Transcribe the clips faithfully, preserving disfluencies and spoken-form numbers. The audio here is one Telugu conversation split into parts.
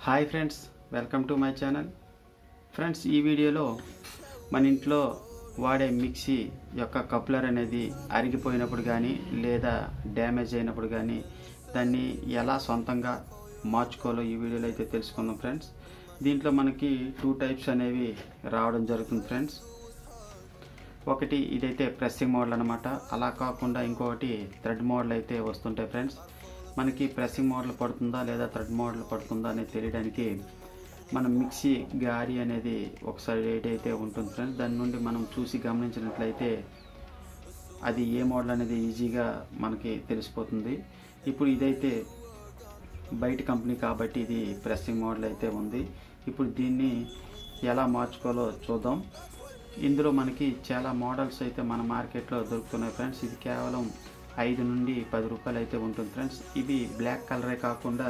Hi friends, welcome to my channel. Friends, ఈ వీడియోలో మన ఇంట్లో వాడే మిక్సీ యొక్క కప్లర్ అనేది అరిగిపోయినప్పుడు కానీ లేదా డ్యామేజ్ అయినప్పుడు కానీ దాన్ని ఎలా సొంతంగా మార్చుకోవాలో ఈ వీడియోలో అయితే తెలుసుకుందాం ఫ్రెండ్స్. దీంట్లో మనకి టూ టైప్స్ అనేవి రావడం జరుగుతుంది ఫ్రెండ్స్. ఒకటి ఇదైతే ప్రెస్సింగ్ మోడల్ అనమాట. అలా కాకుండా ఇంకొకటి థ్రెడ్ మోడల్ అయితే వస్తుంటాయి ఫ్రెండ్స్. మనకి ప్రెస్సింగ్ మోడల్ పడుతుందా లేదా థ్రెడ్ మోడల్ పడుతుందా అనేది తెలియడానికి మనం మిక్సీ గారి అనేది ఒకసారి ఏదైతే ఉంటుంది ఫ్రెండ్స్, దాని నుండి మనం చూసి గమనించినట్లయితే అది ఏ మోడల్ అనేది ఈజీగా మనకి తెలిసిపోతుంది. ఇప్పుడు ఇదైతే బయట కంపెనీ కాబట్టి ఇది ప్రెస్సింగ్ మోడల్ అయితే ఉంది. ఇప్పుడు దీన్ని ఎలా మార్చుకోవాలో చూద్దాం. ఇందులో మనకి చాలా మోడల్స్ అయితే మన మార్కెట్లో దొరుకుతున్నాయి ఫ్రెండ్స్. ఇది కేవలం ఐదు నుండి పది రూపాయలు అయితే ఉంటుంది ఫ్రెండ్స్. ఇవి బ్లాక్ కలరే కాకుండా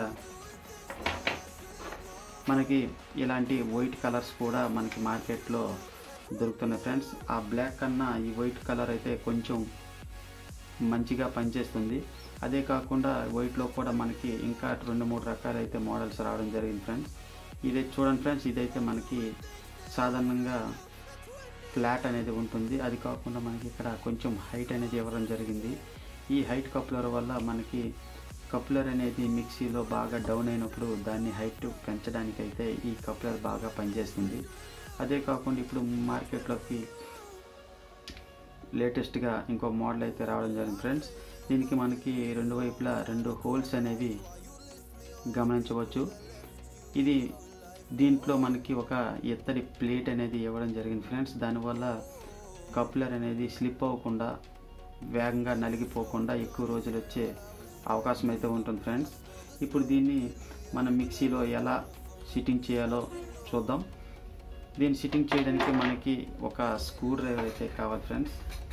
మనకి ఇలాంటి వైట్ కలర్స్ కూడా మనకి మార్కెట్లో దొరుకుతున్నాయి ఫ్రెండ్స్. ఆ బ్లాక్ కన్నా ఈ వైట్ కలర్ అయితే కొంచెం మంచిగా పనిచేస్తుంది. అదే కాకుండా వైట్లో కూడా మనకి ఇంకా రెండు మూడు రకాలు అయితే మోడల్స్ రావడం జరిగింది ఫ్రెండ్స్. ఇదే చూడండి ఫ్రెండ్స్, ఇదైతే మనకి సాధారణంగా ఫ్లాట్ అనేది ఉంటుంది. అది కాకుండా మనకి ఇక్కడ కొంచెం హైట్ అనేది ఇవ్వడం జరిగింది. ఈ హైట్ కప్లర్ వల్ల మనకి కప్లర్ అనేది మిక్సీలో బాగా డౌన్ అయినప్పుడు దాన్ని హైట్ పెంచడానికి అయితే ఈ కప్లర్ బాగా పనిచేస్తుంది. అదే కాకుండా ఇప్పుడు మార్కెట్లోకి లేటెస్ట్గా ఇంకో మోడల్ అయితే రావడం జరిగింది ఫ్రెండ్స్. దీనికి మనకి రెండు వైపులా రెండు హోల్స్ అనేవి గమనించవచ్చు. ఇది దీంట్లో మనకి ఒక ఎత్తడి ప్లేట్ అనేది ఇవ్వడం జరిగింది ఫ్రెండ్స్. దానివల్ల కప్లర్ అనేది స్లిప్ అవ్వకుండా వేగంగా నలిగిపోకుండా ఎక్కువ రోజులు వచ్చే అవకాశం అయితే ఉంటుంది ఫ్రెండ్స్. ఇప్పుడు దీన్ని మనం మిక్సీలో ఎలా సిట్టింగ్ చేయాలో చూద్దాం. దీన్ని సిట్టింగ్ చేయడానికి మనకి ఒక స్క్రూ డ్రైవర్ అయితే కావాలి ఫ్రెండ్స్.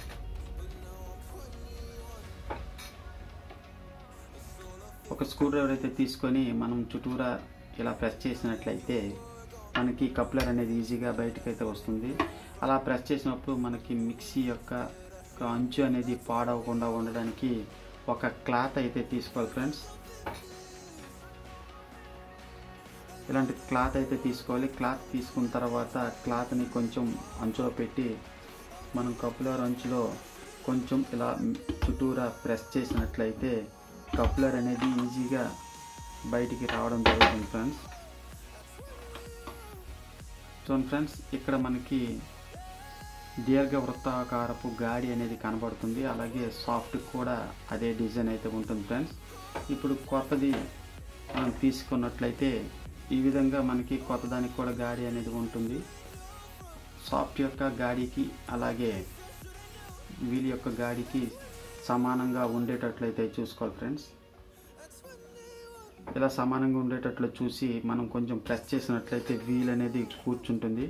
ఒక స్క్రూ డ్రైవర్ అయితే తీసుకొని మనం చుట్టూరా ఇలా ప్రెస్ చేసినట్లయితే మనకి కప్లర్ అనేది ఈజీగా బయటకు అయితే వస్తుంది. అలా ప్రెస్ చేసినప్పుడు మనకి మిక్సీ యొక్క అంచు అనేది పాడవకుండా ఉండడానికి ఒక క్లాత్ అయితే తీసుకోవాలి ఫ్రెండ్స్. ఇలాంటి క్లాత్ అయితే తీసుకోవాలి. క్లాత్ తీసుకున్న తర్వాత క్లాత్ని కొంచెం అంచులో పెట్టి మనం కప్లర్ అంచులో కొంచెం ఇలా చుట్టూరా ప్రెస్ చేసినట్లయితే కప్లర్ అనేది ఈజీగా బయటికి రావడం జరుగుతుంది ఫ్రెండ్స్. చూడండి ఫ్రెండ్స్, ఇక్కడ మనకి దీర్ఘ వృత్తాకారపు గాడి అనేది కనబడుతుంది. అలాగే సాఫ్ట్ కూడా అదే డిజైన్ అయితే ఉంటుంది ఫ్రెండ్స్. ఇప్పుడు కొత్తది మనం తీసుకున్నట్లయితే ఈ విధంగా మనకి కొత్త దానికి కూడా గాడి అనేది ఉంటుంది. సాఫ్ట్ యొక్క గాడికి అలాగే వీల్ యొక్క గాడికి సమానంగా ఉండేటట్లయితే చూసుకోవాలి ఫ్రెండ్స్. ఇలా సమానంగా ఉండేటట్లు చూసి మనం కొంచెం ప్రెస్ చేసినట్లయితే వీల్ అనేది కూర్చుంటుంది.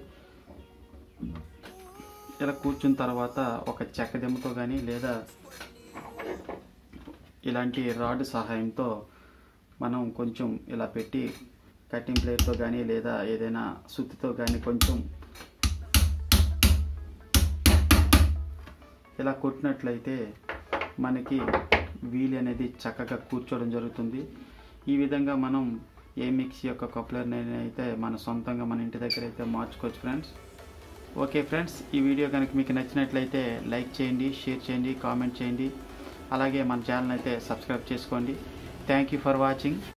ఇలా కూర్చున్న తర్వాత ఒక చెక్క దెమ్మతో కానీ లేదా ఇలాంటి రాడ్ సహాయంతో మనం కొంచెం ఇలా పెట్టి కటింగ్ ప్లేట్తో కానీ లేదా ఏదైనా సుత్తితో కానీ కొంచెం ఇలా కొట్టినట్లయితే మనకి వీల్ అనేది చక్కగా కూర్చోవడం జరుగుతుంది. ఈ విధంగా మనం ఏ మిక్సీ యొక్క కప్లర్ని అయితే మన సొంతంగా మన ఇంటి దగ్గర అయితే మార్చుకోవచ్చు ఫ్రెండ్స్. ఓకే ఫ్రెండ్స్, ఈ వీడియో కనుక మీకు నచ్చినట్లయితే లైక్ చేయండి, షేర్ చేయండి, కామెంట్ చేయండి. అలాగే మన ఛానల్ అయితే సబ్స్క్రైబ్ చేసుకోండి. Thank you for watching.